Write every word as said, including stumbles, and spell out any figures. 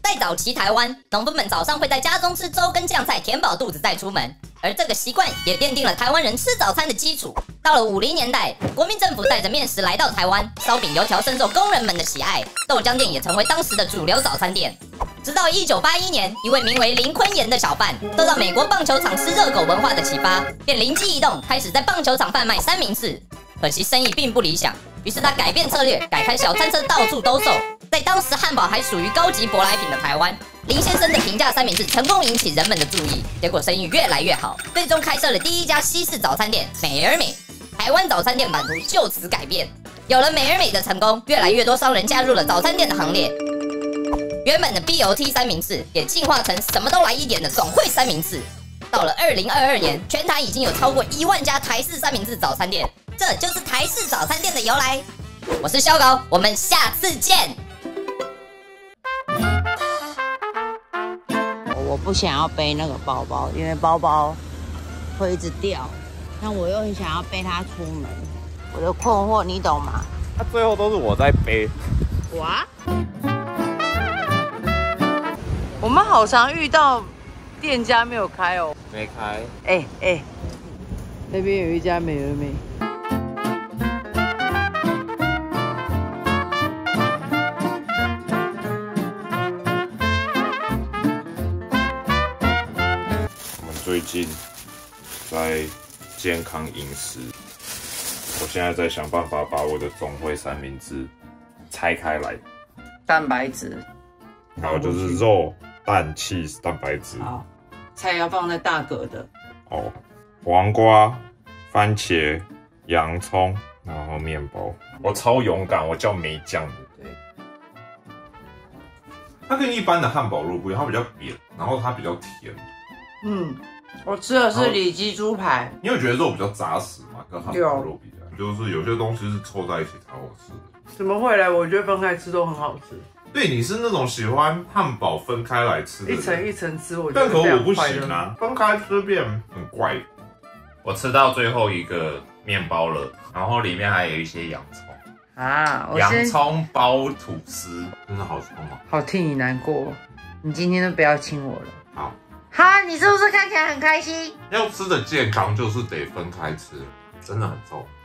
在早期台湾，农夫们早上会在家中吃粥跟酱菜，填饱肚子再出门，而这个习惯也奠定了台湾人吃早餐的基础。到了五零年代，国民政府带着面食来到台湾，烧饼油条深受工人们的喜爱，豆浆店也成为当时的主流早餐店。直到一九八一年，一位名为林坤炎的小贩受到美国棒球场吃热狗文化的启发，便灵机一动，开始在棒球场贩卖三明治。可惜生意并不理想，于是他改变策略，改开小餐车，到处兜售。在当时汉堡还属于高级舶来品的台湾，林先生的平价三明治成功引起人们的注意，结果生意越来越好，最终开设了第一家西式早餐店美而美。台湾早餐店版图就此改变。有了美而美的成功，越来越多商人加入了早餐店的行列。原本的 B O T 三明治也进化成什么都来一点的总汇三明治。到了二零二二年，全台已经有超过一万家台式三明治早餐店，这就是台式早餐店的由来。我是萧高，我们下次见。 我不想要背那个包包，因为包包会一直掉，但我又很想要背它出门，我的困惑你懂吗？ 那、啊、最后都是我在背。 哇！我们好常遇到店家没有开哦， 没开。 哎哎、欸欸，那边有一家美而美。 最近在健康饮食，我现在在想办法把我的总汇三明治拆开来， 蛋白质， 还有就是肉、蛋、cheese、蛋白质。 好，菜要放在大格的。 哦，黄瓜、番茄、洋葱，然后面包。我超勇敢，我叫梅酱的。 对， 它跟一般的汉堡肉不一样，它比较扁，然后它比较甜。 嗯。我吃的是里脊猪排， 你有觉得肉比较扎实吗？跟汉堡肉比起来，就是有些东西是凑在一起才好吃的。 怎么会嘞？我觉得分开吃都很好吃。 对，你是那种喜欢汉堡分开来吃的， 一层一层吃，我觉得但可我不行啊，分开吃变很怪。 我吃到最后一个面包了，然后里面还有一些洋葱啊， 洋葱包吐司， 真的好香哦。 好替你难过，你今天都不要亲我了。 好。 哈，你是不是看起来很开心？ 要吃的健康就是得分开吃，真的很重。